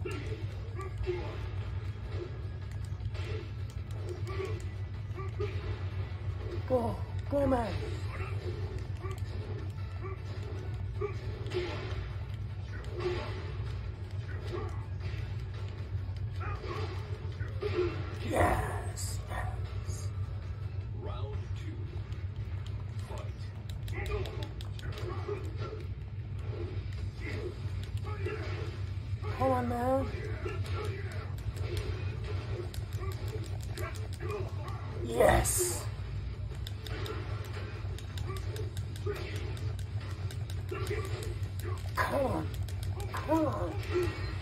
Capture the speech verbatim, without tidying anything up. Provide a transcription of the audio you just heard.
Go, go, man. Yes, yes. Round two. Fight. Come on, man. Yes. Come on. Come on.